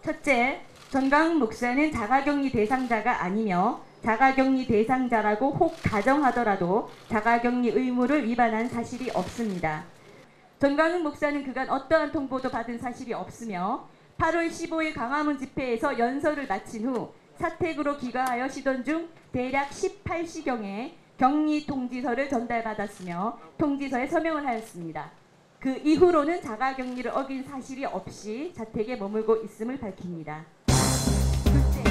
첫째, 전광훈 목사는 자가격리 대상자가 아니며 자가격리 대상자라고 혹 가정하더라도 자가격리 의무를 위반한 사실이 없습니다. 전광훈 목사는 그간 어떠한 통보도 받은 사실이 없으며 8월 15일 광화문 집회에서 연설을 마친 후 사택으로 귀가하여 쉬던 중 대략 18시경에 격리 통지서를 전달받았으며 통지서에 서명을 하였습니다. 그 이후로는 자가격리를 어긴 사실이 없이 자택에 머물고 있음을 밝힙니다. 둘째,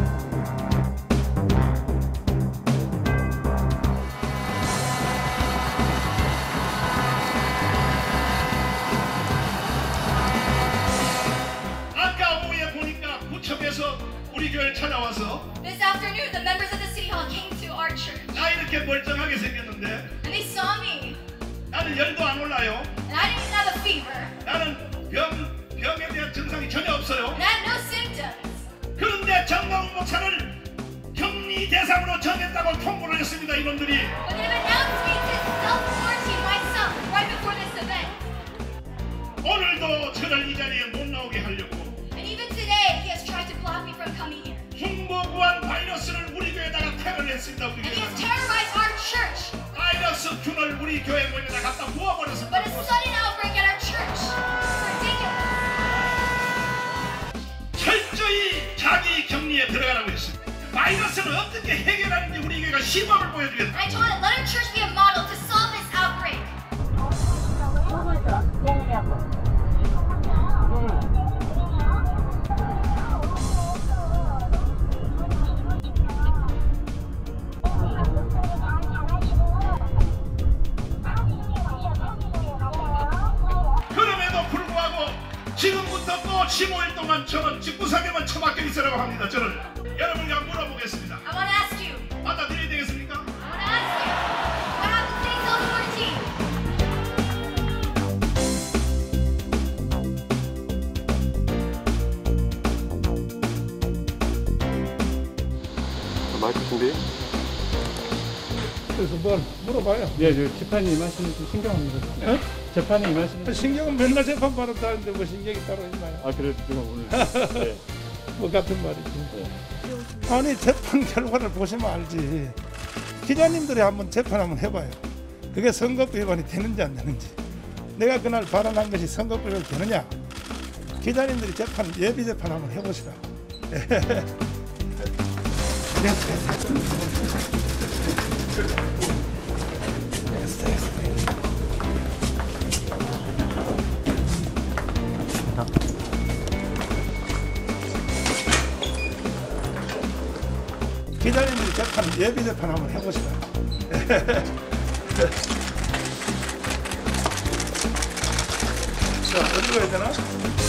아까 오후에 보니까 구청에서 우리 교회를 찾아와서 This afternoon, the members of the city hall came to our church, 나 이렇게 멀쩡하게 생겼는데 and they saw me, 나는 열도 안 올라요. and I didn't even have a fever, 나는 병에 대한 증상이 전혀 없어요. and I had no symptoms. 그런데 전광훈 목사를 격리 대상으로 정했다고 통보를 했습니다. 이놈들이. But they have announced me to self-quarantine myself right before this event. 오늘도 저를 이 자리에 못 나오게 하려고 And even today, he has tried to block me from coming here. 흉보구한 바이러스를 우리 교회에다가 테러를 했습니다. 우리 And he has 교회에다가. terrorized our church. 바이러스 균을 우리 교회 문에다 갖다 부어버렸습니다. But a sudden outbreak at our church. It's ridiculous. 철저히 자기 격리에 들어가라고 했습니다. 바이러스를 어떻게 해결하는지 우리 교회가 시범을 보여주겠다. And I told him, let our church be a model to solve this outbreak. 그럼에도 불구하고 지금부터 또 15일 동안 저는 집구석에만 처박혀 있으라고 합니다. 저는 여러분과 물어보겠습니다. I want to ask you. 받아들여야 되겠습니까? I want to ask you. What happened to self-quarantine? 마이크 준비. 그래서 뭘 물어봐요. 예, 저 재판이 임하시는 좀 신경합니다. 어? 재판이 임하시는. 신경은 맨날 재판 받았다는데 뭐 신경이 따로 있나요? 아, 그래도 지금 오늘. 네. 뭐 같은 말이지. 아니 재판 결과를 보시면 알지. 기자님들이 한번 재판 한번 해봐요. 그게 선거법 위반이 되는지 안 되는지. 내가 그날 발언한 것이 선거법 위반이 되느냐. 기자님들이 재판 예비 재판 한번 해보시라. 기자님들이 재판 예비 재판 한번 해보시라. 자, 어디로 해야 되나?